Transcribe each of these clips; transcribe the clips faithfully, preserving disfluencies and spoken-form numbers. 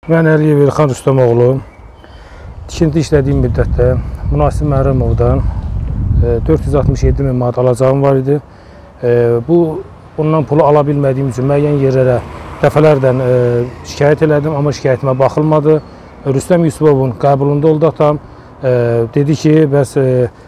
Mən Əliyev İlxan Rüstəmoğlu, tikinti işlədiyim müddətdə Münasib Məhərrəmovdan dörd yüz altmış yeddi min manat alacağım var idi. Bu, ondan pulu ala bilmədiyim üçün müəyyən yerlərə dəfələrdən şikayət elədim, amma şikayətimə baxılmadı. Rüstəm Yusubovun qəbulunda oldu atam. Dedi ki, bəs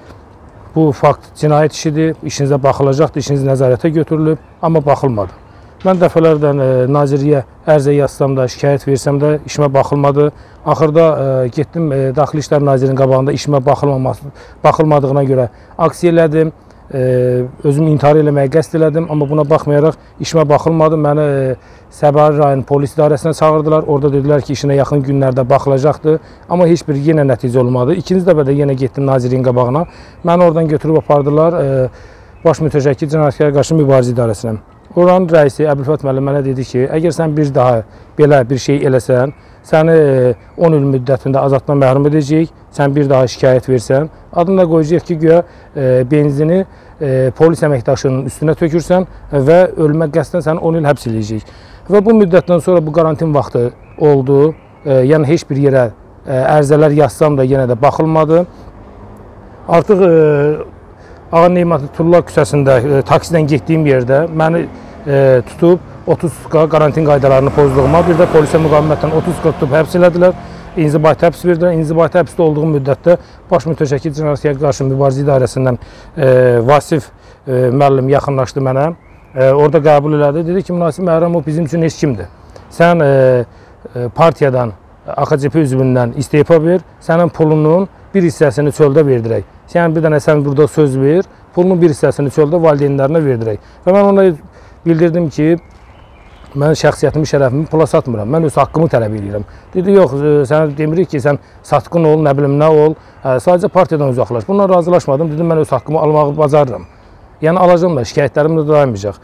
bu fakt cinayət işidir, işinizə baxılacaqdır, işiniz nəzarətə götürülüb, amma baxılmadı. Mən dəfələrdən nazirliyə ərizə yazsam da, şikayət versəm də işimə baxılmadı. Axırda getdim Daxili İşlər Nazirinin qabağında işimə baxılmadığına görə aksiya elədim. Özüm intihar eləməyə qəsd elədim, amma buna baxmayaraq işimə baxılmadı. Məni Səbəri rayon polis idarəsinə çağırdılar. Orada dedilər ki, işinə yaxın günlərdə baxılacaqdır. Amma heç bir yenə nəticə olmadı. İkinci dəfə də yenə getdim nazirliyin qabağına. Məni oradan götürüb apardılar baş mütəşəkkil cinayətkarlara qarşı mübarizə idarəsinə. Oranın rəisi Əbülfət müəllim mənə dedi ki, əgər sən bir daha belə bir şey eləsən, səni on il müddətində azadlıqdan məhrum edəcəyik, sən bir daha şikayət versən, adını da qoyacaq ki, güya benzini polis əməkdaşının üstünə tökürsən və ölmə qəsdən səni on il həbs edəcəyik. Və bu müddətdən sonra bu karantin vaxtı oldu, yəni heç bir yerə ərizələr yazsam da yenə də baxılmadı. Artıq Ağa Neymətullah küçəsində taksidən getdiyim yerdə məni tutub otuz sutka karantin qaydalarını pozduğuma, bir də polisə müqavimətdən otuz sutka tutub həbs elədilər. İnzibati həbs verdilər. İnzibati həbsdə olduğum müddətdə baş mütəşəkkil cinayətkarlara qarşı mübarizə idarəsindən Vasif müəllim yaxınlaşdı mənə. Orada qəbul elədi. Dedi ki, Münasib Məhərrəmov bizim üçün heç kimdir. Sən partiyadan, A X C P üzvündən istefa ver, sənin pulunun bir hissəsini çöldə verdirək. Sən bir dənə sən burada söz ver, pulunun bir hissəsini çöldə valideynlərinə verdirək. Və mən ona bildirdim ki, mən şəxsiyyətimi, şərəfimi pula satmıram, mən öz haqqımı tələb edirəm. Dedi, yox, sənə demirik ki, sən satqın ol, nə bilim, nə ol, sadəcə partiyadan uzaqlaş. Bundan razılaşmadım, dedim, mən öz haqqımı almağı bacarıram. Yəni, alacam da, şikayətlərim də dayanmayacaq.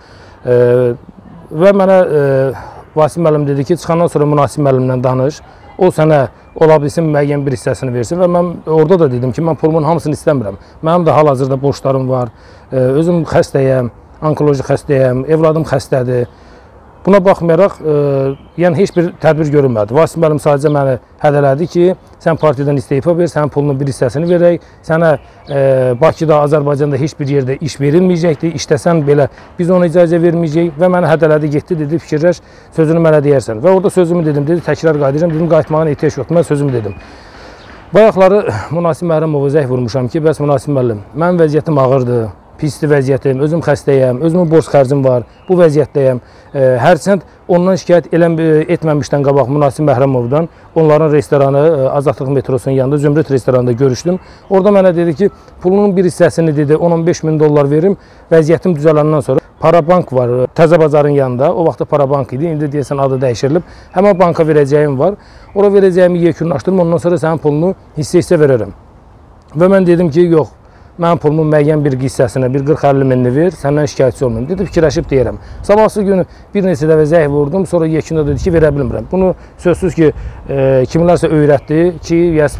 Və mənə Vasif müəllim dedi ki, çıxandan sonra Münasib müəllimlə danış, o sənə ola bilsin müəyyən bir hissəsini versin və mən orada da dedim ki, mən pulumun hamısını istəmirəm. Mənim də hal-hazırda borclarım var, özüm xəstəyəm, onkoloji xəstəyəm, evladım xəstədir. Buna baxmayaraq, yəni heç bir tədbir görünmədi. Vasif müəllim sadəcə məni hədələdi ki, sən partiyadan istefa ver, sənin pulunun bir hissəsini verək, sənə Bakıda, Azərbaycanda heç bir yerdə iş verilməyəcəkdir, işləsən belə biz ona icazə verməyəcəyik və məni hədələdi, getdi, dedi, fikirləş, sözünü mənə deyərsən. Və orada sözümü dedim, dedi, təkrar qayıdacağım, dedim, qayıtmağına ehtiyac yoxdur, mən sözümü dedim. Bayaqları Münasib Məhərrəmova zəng vurmuşam ki, bəs Münasib müəllim, mənim vəziyyətim ağırdır. Pisdir vəziyyətim, özüm xəstəyəm, özümün borc xərcim var, bu vəziyyətdəyəm. Hərçənd ondan şikayət etməmişdən qabaq Münasib Məhərrəmovdan onların restoranı Azadlıq metrosunun yanında Zümrüt restoranında görüşdüm. Orada mənə dedi ki, pulunun bir hissəsini dedi on on beş min dollar verim, vəziyyətim düzələndən sonra Parabank var Təzə Bazarın yanında, o vaxtda Parabank idi, indi deyəsən adı dəyişirilib. Həmən banka verəcəyim var, ora verəcəyimi yekunlaşdırım, ondan sonra sənin pulunu hissə-hissə verərəm. Və mən dedim ki, yox. Mənim pulumun müəyyən bir hissəsini, bir qırx əlli minini ver, səndən şikayətçi olmayayım. Dedi, fikirləşib deyirəm. Sabahsı günü bir neçə dəfə zəng vurdum, sonra yekunda dedi ki, verə bilmirəm. Bunu sözsüz ki, kimlərsə öyrətdi ki,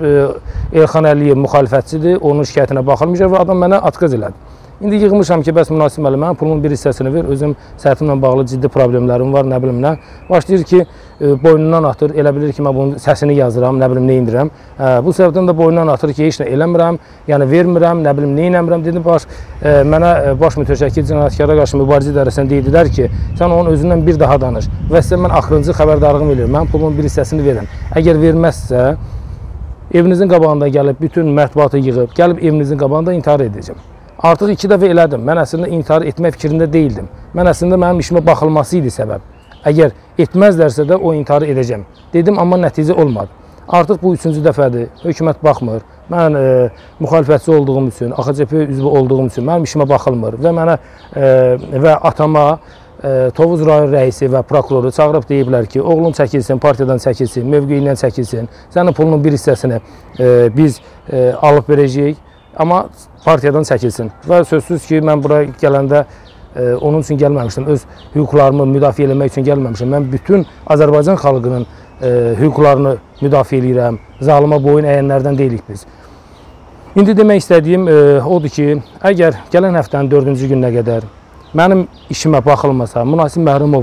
Elxan Əliyev müxalifətçidir, onun şikayətinə baxılmayacaq və adam mənə atqaz elədi. İndi yığmışam ki, bəs Münasib müəllim, mənim pulumun bir hissəsini ver, özüm səhətimlə bağlı ciddi problemlərim var, nə bilim nə. Başlayır ki, boynundan atır, elə bilir ki, mən bunun səsini yazıram, nə bilim nə indirəm. Bu səbəbdən də boynundan atır ki, heç nə eləmirəm, yəni vermirəm, nə bilim nə inəmirəm. Dedi, baş, mənə baş mütəşəkkil cinayətkarlara qarşı mübarizə idarəsindən dedilər ki, sən onun özündən bir daha danış və sizə mən axırıncı xəbərdarlığımı verirəm, mənim pulumun bir hissəsini verin. Əgər verməzsə, evinizin qabağında gəlib, bütün mətbuatı yığıb, gəlib evinizin qabağında intihar edəcəm. Artıq iki dəfə elədim. Mən əslində intihar etmək fikrində deyildim. Mən əslində mənim işimə baxılması idi səbəb. Əgər etməzlərsə də o intiharı edəcəm. Dedim, amma nəticə olmadı. Artıq bu üçüncü dəfədir. Hökumət baxmır. Mən e, müxalifətçi olduğum üçün, A X C P üzvü olduğum üçün mənim işimə baxılmır. Və mənə e, və atama e, Tovuz rayon rəisi və prokuroru çağırıb deyiblər ki, oğlun çəkilsin, partiyadan çəkilsin, mövqeyindən çəkilsin. Sənin pulunun bir hissəsini e, biz e, alıb verəcəyik. Amma partiyadan çəkilsin. Və sözsüz ki, mən bura gələndə e, onun üçün gəlməmişdim. Öz hüquqlarımı müdafiə eləmək üçün gəlməmişdim. Mən bütün Azərbaycan xalqının e, hüquqlarını müdafiə edirəm. Zalıma boyun əyənlərdən deyilik biz. İndi demək istədiyim e, odur ki, əgər gələn həftənin dördüncü gününə qədər mənim işimə baxılmasa, Münasib Məhərrəmov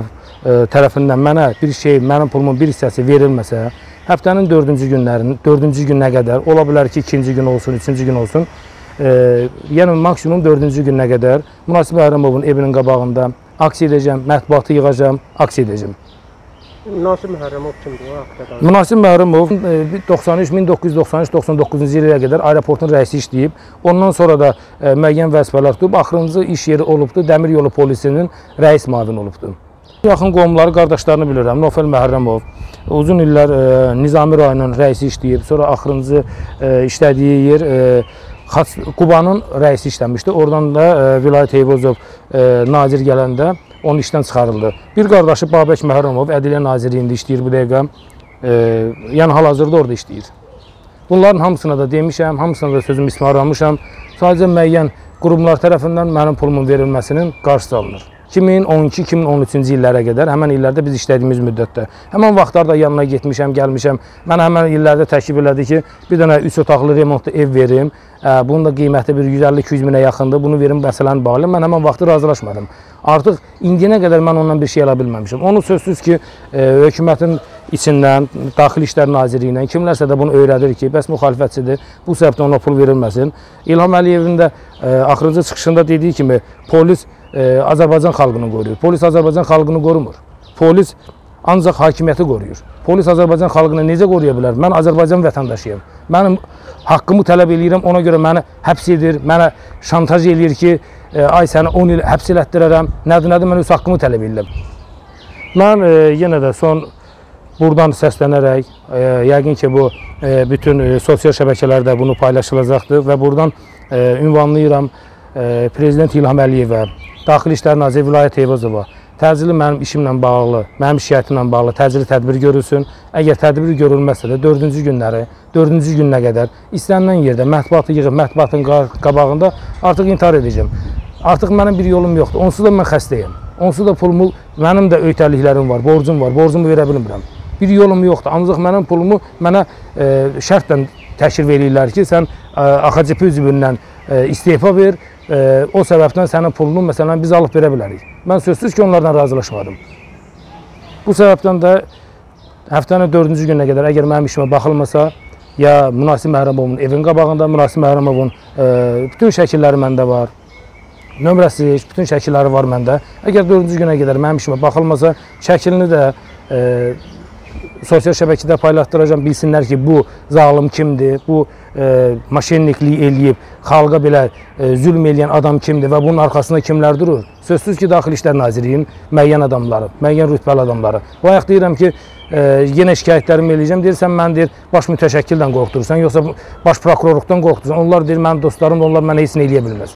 tərəfindən mənə bir şey, mənim pulumun bir hissəsi verilməsə, həftənin dördüncü günlərinin, dördüncü günə qədər, ola bilər ki, ikinci gün olsun, üçüncü gün olsun, e, yəni maksimum dördüncü günə qədər Münasib Məhərrəmovun evinin qabağında aksiya edəcəm, mətbuatı yığacam, aksiya edəcəm. Münasib Məhərrəmov kimdir o haqda? Münasib Məhərrəmov min doqquz yüz doxsan üç doxsan doqquzuncu ilə qədər aeroportun rəisi işləyib. Ondan sonra da e, müəyyən vəzifələr tutub. Axırıncı iş yeri olubdur, Dəmir Yolu Polisinin rəis müavini olubdur. Yaxın qohumları, qardaşlarını bilirəm. Nofel Məhərrəmov uzun illər e, Nizami rayonunun rəisi işləyib. Sonra axırıncı e, işlədiyi yer e, Xaç, Qubanın rəisi işləmişdi. Oradan da e, Vilayət Eyvazov e, nazir gələndə onun işdən çıxarıldı. Bir qardaşı Babək Məhərrəmov Ədliyyə Nazirliyində işləyir bu dəqiqə. E, yəni hal-hazırda orada işləyir. Bunların hamısına da demişəm, hamısına da sözümü ismarlamışam. Sadəcə müəyyən qurumlar tərəfindən mənim pulumun verilməsinin qarşısı alınır. iki min on iki iki min on üçüncü illərə qədər, həmən illərdə biz işlədiyimiz müddətdə. Həmən vaxtlarda yanına getmişəm, gəlmişəm. Mən həmən illərdə təklif elədi ki, bir dənə üç otaqlı remontlu ev verim. Bunun da qiyməti bir yüz əlli iki yüz minə yaxındır. Bunu verim, məsələni bağlayım. Mən həmən vaxtı razılaşmadım. Artıq indiyənə qədər mən ondan bir şey ala bilməmişim. Onu sözsüz ki, e, hökumətin içindən, Daxili İşlər Nazirliyindən kimlərsə də bunu öyrədir ki, bəs müxalifətçidir, bu səbəbdən ona pul verilməsin. İlham Əliyevin də e, axırıncı çıxışında dediyi kimi polis e, Azərbaycan xalqını qoruyur. Polis Azərbaycan xalqını qorumur. Polis ancaq hakimiyyəti qoruyur. Polis Azərbaycan xalqını necə qoruya bilər? Mən Azərbaycan vətəndaşıyam. Mənim haqqımı tələb eləyirəm, ona görə məni həbs edir, mənə şantaj eləyir ki, e, ay səni on il həbs elətdirərəm, nədir, nədir, mən öz haqqımı tələb eləyirəm. Mən e, yenə də son buradan səslənərək, e, yəqin ki, bu e, bütün e, sosial şəbəkələrdə bunu paylaşılacaqdır və buradan e, ünvanlayıram e, Prezident İlham Əliyevə, Daxili İşlər Naziri Vilayət Eyvazova, təcili mənim işimlə bağlı, mənim şikayətimlə bağlı təcili tədbir görülsün. Əgər tədbir görülməsə də dördüncü günləri, dördüncü gününə qədər istənilən yerdə mətbuatı yığıb, mətbuatın qabağında artıq intihar edəcəm. Artıq mənim bir yolum yoxdur. Onsuz da mən xəstəyəm. Onsuz da pulumu, mənim də öhdəliklərim var, borcum var, borcumu verə bilmirəm. Bir yolum yoxdur. Ancaq mənim pulumu mənə e, şərtlə təşrif eləyirlər ki, sən e, A X C P üzvündən e, istefa ver, e, o səbəbdən sənin pulunu məsələn biz alıb verə bilərik. Mən sözsüz ki, onlardan razılaşmadım. Bu səbəbdən də həftənin dördüncü gününə qədər əgər mənim işimə baxılmasa, ya Münasib Məhərrəmovun evin qabağında, Münasib Məhərrəmovun e, bütün şəkilləri məndə var, nömrəsi, bütün şəkilləri var məndə. Əgər dördüncü günə qədər mənim işimə baxılmasa, şəkilini də e, sosial şəbəkədə paylaşdıracağam, bilsinlər ki, bu zalım kimdir, bu e, maşenniklik eləyib, xalqa belə e, zülm eləyən adam kimdir və bunun arxasında kimlər durur? Sözsüz ki, Daxili İşlər Nazirliyinin müəyyən adamları, müəyyən rütbəli adamları. Bayaq deyirəm ki, e, yenə şikayətlərimi eləyəcəm, deyirsən, mən deyir, baş mütəşəkkildən qorxdurursan, yoxsa baş prokurorluqdan qorxdurursan. Onlar deyir, mənim dostlarım, onlar mənə heç nə eləyə bilməz.